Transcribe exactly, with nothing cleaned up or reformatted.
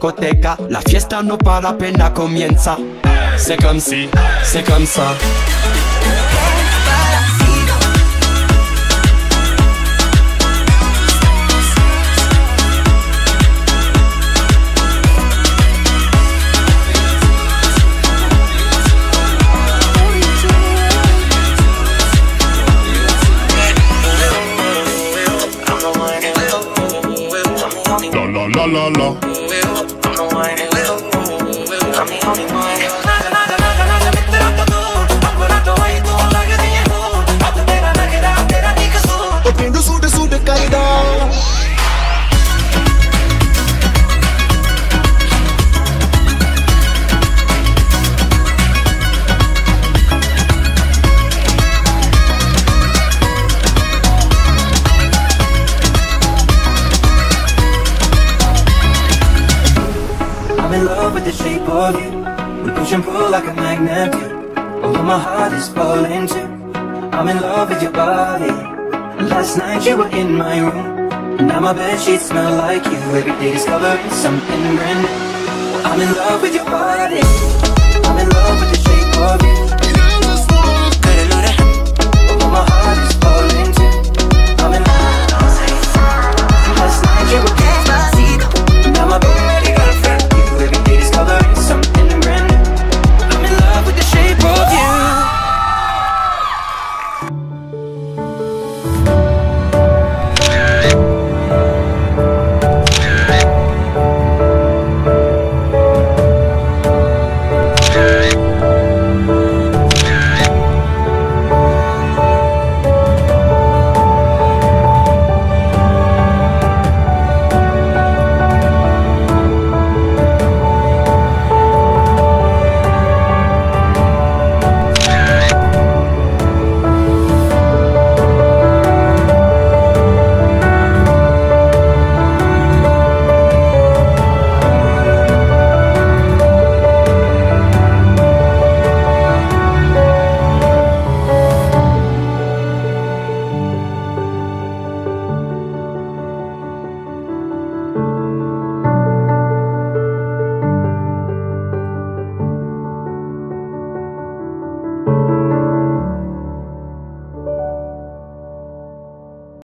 discoteca, la fiesta no para apenas comienza. C'est comme si, c'est comme ça. La la la. O pindu sude sude kaida. I'm in love with the shape of you. We push and pull like a magnet do. Although my heart is falling too. I'm in love with your body. Last night you were in my room. Now my bedsheets smell like you. Every day discovering something brand new. I'm in love with your body. I'm in love with the shape of you.